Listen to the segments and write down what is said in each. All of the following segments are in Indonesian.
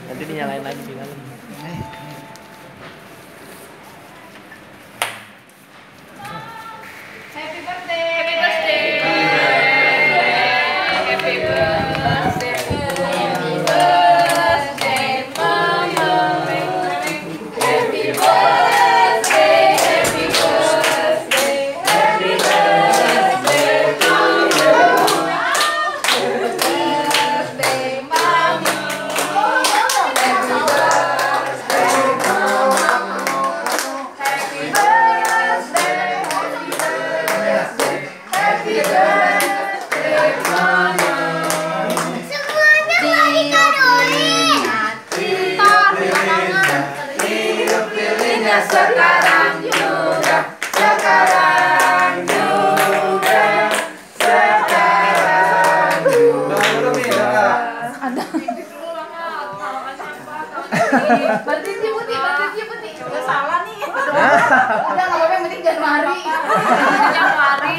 Nanti dinyalain lagi di dalam. Happy birthday. Happy birthday. Happy birthday. Happy birthday, Mama. Happy birthday. Happy birthday. Happy birthday to you. Happy birthday, Mama. Happy birthday, Mama. Happy birthday. Happy birthday, Mama. Semuanya tiup lilinnya sekarang juga, sekarang juga, sekarang juga. Ada. Bantuin Ci Putih, Udah salah nih. Udah nggak apa-apa, yang penting Januari. Januari.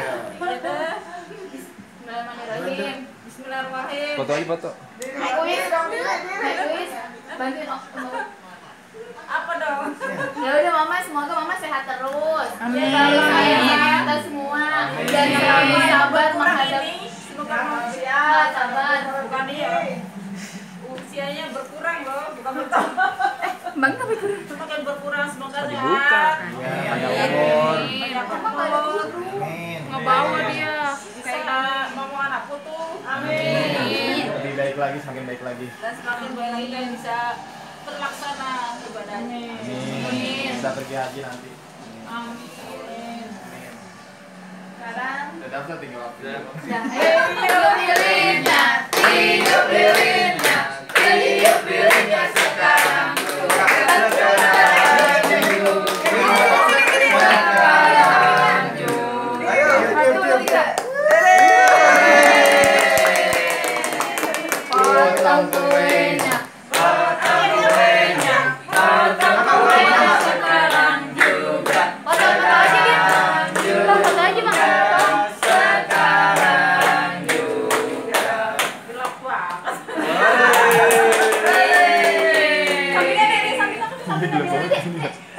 Bismillahirrahmanirrahim. Bismillahirrahmanirrahim. Foto aja foto. Egois. Bantuin apa dong? Ya udah Mama, semoga Mama sehat terus. Amin. Selalu sayang kita semua dan selalu sabar menghadapi. Semoga manusia sabar. Bukan dia. Usianya berkurang loh, bukan bertambah. Bang tapi semakin berkurang, semoga sehat. Panjang umur. Ngebawa dia kayak mau anakku tuh. Amin. Lebih baik lagi, semakin baik lagi. Dan semakin baik lagi dan bisa terlaksana ibadahnya. Amin. Bisa pergi haji nanti. Amin. Sekarang Udah daftar tinggal waktu. tiup lilinnya, tiup lilinnya, tiup lilinnya sekarang juga, sekarang juga. Ayo, tiup. Potong kuenya, potong kuenya, potong kuenya sekarang juga. Potong aja gitu. Potong aja Bang. Sekarang juga. Gelap banget. Sampingnya Dede, samping aku.